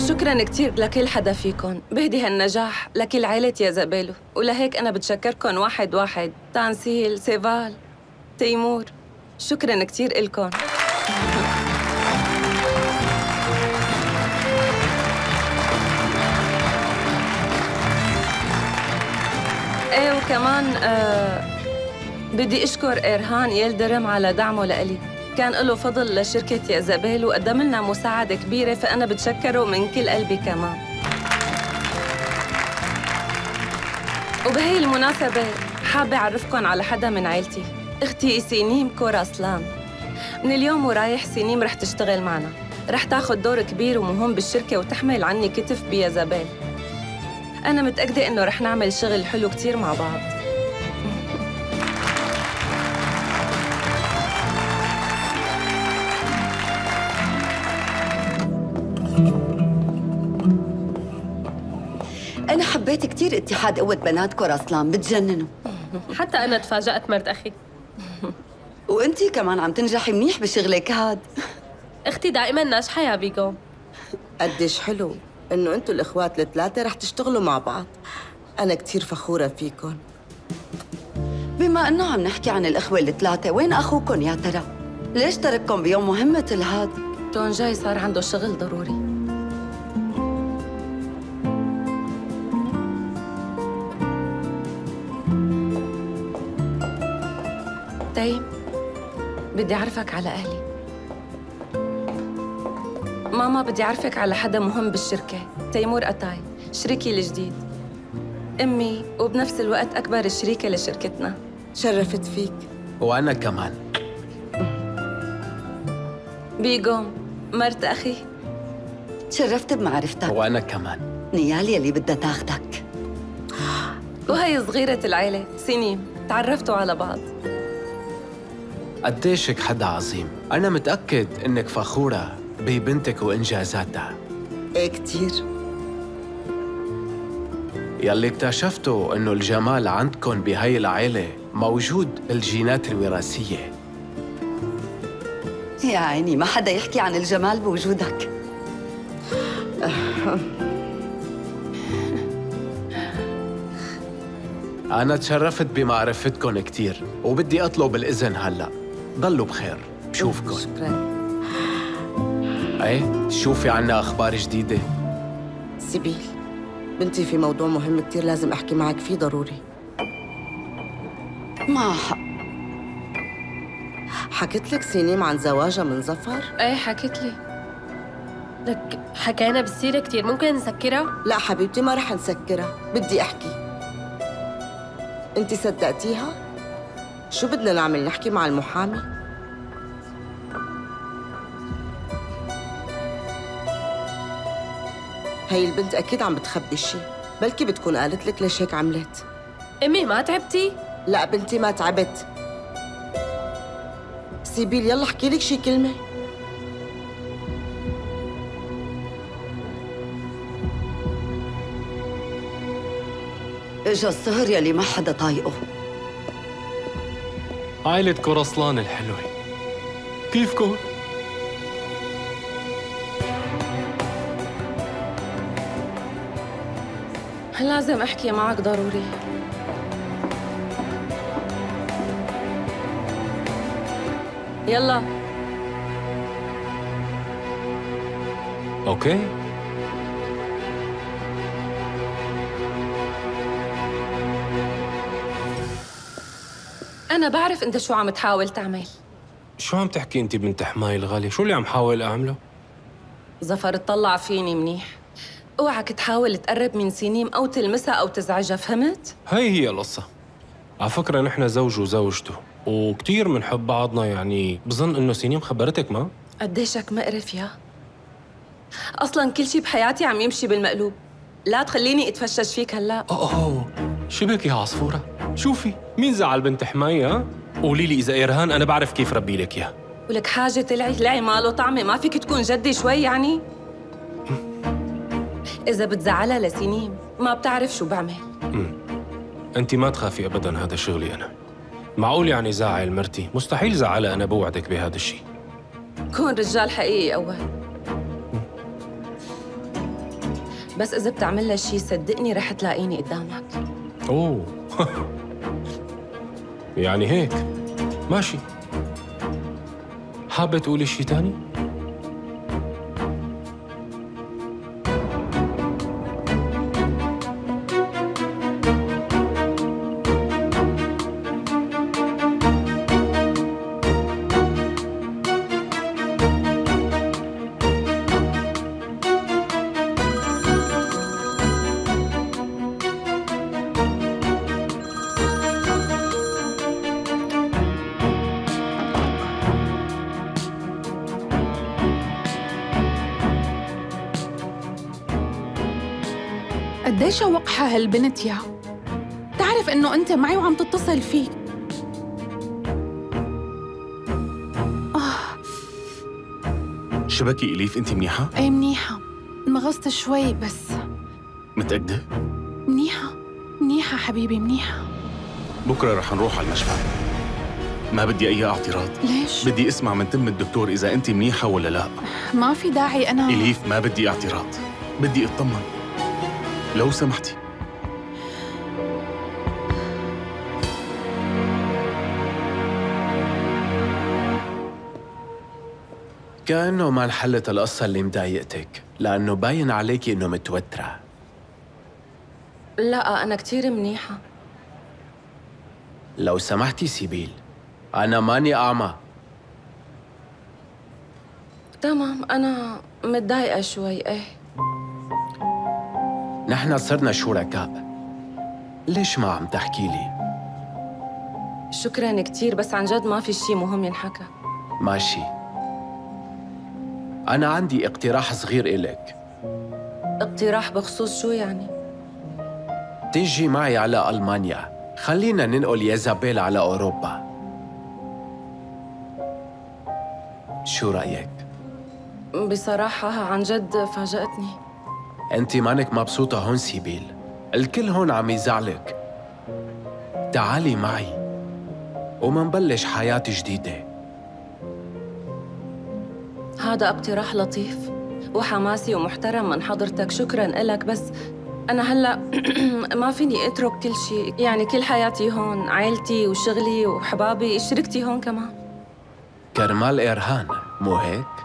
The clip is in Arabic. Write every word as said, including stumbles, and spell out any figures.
شكراً كتير لكل حدا فيكن، بهدي هالنجاح لكل عائلة يزابيلو، ولهيك أنا بتشكركن واحد واحد، تانسيل، سيفال، تيمور، شكراً كتير إلكن. ايه وكمان آه بدي اشكر إيرهان يلدرم على دعمه لإلي، كان له فضل لشركة يزابيل وقدم لنا مساعدة كبيرة، فأنا بتشكره من كل قلبي كمان. وبهي المناسبة حابة أعرفكن على حدا من عيلتي، أختي سينيم كوراسلان. من اليوم ورايح سينيم رح تشتغل معنا، رح تاخد دور كبير ومهم بالشركة وتحمل عني كتف بيزابيل. أنا متأكدة إنه رح نعمل شغل حلو كتير مع بعض. أنا حبيت كتير اتحاد قوة بنات كوراسلان، بتجننوا. حتى أنا تفاجأت مرت أخي. وأنتي كمان عم تنجحي منيح بشغلك هاد. أختي دائماً ناجحة يا بيجو. قديش حلو إنه أنتوا الإخوات الثلاثة رح تشتغلوا مع بعض. أنا كتير فخورة فيكن. بما إنه عم نحكي عن الإخوة الثلاثة، وين أخوكن يا ترى؟ ليش ترككم بيوم مهم مثل هاد؟ تون جاي صار عنده شغل ضروري. تيم، بدي أعرفك على أهلي. ماما بدي أعرفك على حدا مهم بالشركة، تيمور أتاي، شريكي الجديد. أمي وبنفس الوقت أكبر شريكة لشركتنا. شرفت فيك. وأنا كمان. بيغوم، مرت أخي. تشرفت بمعرفتك. وأنا كمان. نيال يلي بدها تاخدك. وهي صغيرة العيلة، سينيم، تعرفتوا على بعض. قديشك حدا عظيم، أنا متأكد إنك فخورة ببنتك وإنجازاتها. إيه كتير. يلي اكتشفتوا إنه الجمال عندكن بهاي العيلة موجود بالجينات الوراثية. يا عيني ما حدا يحكي عن الجمال بوجودك. أنا تشرفت بمعرفتكن كتير وبدي أطلب الإذن هلأ. ضلوا بخير، بشوفكن. شكراً. ايه، شوفي عنا أخبار جديدة. سيبيل، بنتي في موضوع مهم كتير لازم أحكي معك فيه ضروري. ما حق. حكيت لك سينيم عن زواجها من ظفر؟ ايه حكيت لي. لك حكينا بالسيرة كتير، ممكن نسكرها؟ لا حبيبتي ما رح نسكرها، بدي أحكي. أنت صدقتيها؟ شو بدنا نعمل، نحكي مع المحامي؟ هي البنت أكيد عم بتخبي شي، بلكي بتكون قالت لك ليش هيك عملت. أمي ما تعبتي؟ لا بنتي ما تعبت. سيبيل يلا احكي لك شي كلمة. اجا السهر يلي ما حدا طايقه. عائلة كوراسلان الحلوة، كيفكن؟ لازم أحكي معك ضروري. يلا. أوكي. أنا بعرف أنت شو عم تحاول تعمل. شو عم تحكي أنت بنت حماي الغالية؟ شو اللي عم حاول أعمله؟ ظفر اطلع فيني منيح. اوعك تحاول تقرب من سينيم أو تلمسها أو تزعجها، فهمت؟ هي هي القصة. على فكرة نحن زوج وزوجته وكتير منحب بعضنا، يعني بظن إنه سينيم خبرتك ما؟ قديشك مقرف يا. أصلاً كل شي بحياتي عم يمشي بالمقلوب. لا تخليني أتفشش فيك هلأ. أوه أوه شو بك يا عصفورة؟ شوفي مين زعل بنت حماي ها؟ قولي لي إذا إيرهان أنا بعرف كيف ربي لك إياه. ولك حاجة تلعي لعي ماله طعمة، ما فيك تكون جدي شوي يعني؟ إذا بتزعلها لسنين ما بتعرف شو بعمل. امم أنت ما تخافي أبداً، هذا شغلي أنا. معقول يعني زعل مرتي؟ مستحيل زعلها، أنا بوعدك بهذا الشيء. كون رجال حقيقي أول. بس إذا بتعمل لها شي صدقني رح تلاقيني قدامك. أوه يعني هيك ماشي. حابة تقولي شي تاني؟ قديش وقحة هالبنت يا تعرف إنه أنت معي وعم تتصل فيك. آه. شبكي إليف، أنت منيحة؟ أي منيحة، انمغصت شوي بس. متأكدة؟ منيحة منيحة حبيبي منيحة. بكرة رح نروح على المشفى. ما بدي أي اعتراض. ليش؟ بدي أسمع من تم الدكتور إذا أنت منيحة ولا لا. ما في داعي أنا. إليف ما بدي اعتراض، بدي أطمن لو سمحتي. كأنه ما انحلت القصة اللي مضايقتك، لأنه باين عليكي إنه متوترة. لا أنا كتير منيحة. لو سمحتي سيبيل، أنا ماني أعمى. تمام أنا متضايقة شوي. إيه نحن صرنا شركاء، ليش ما عم تحكي لي؟ شكراً كتير بس عن جد ما في شي مهم ينحكى. ماشي. أنا عندي اقتراح صغير إلك. اقتراح بخصوص شو يعني؟ تيجي معي على ألمانيا، خلينا ننقل يزابيل على أوروبا. شو رأيك؟ بصراحة عن جد فاجأتني. أنت مانك مبسوطة هون سيبيل، الكل هون عم يزعلك. تعالي معي ومنبلش حياة جديدة. هذا اقتراح لطيف وحماسي ومحترم من حضرتك، شكراً إلك. بس أنا هلأ ما فيني أترك كل شيء، يعني كل حياتي هون، عائلتي وشغلي وحبابي، شركتي هون كمان. كرمال إرهان، مو هيك؟